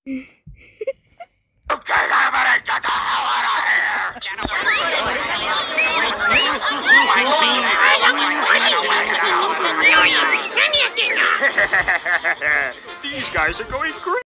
Okay, Dominic, get the hell out of here! These guys are going crazy.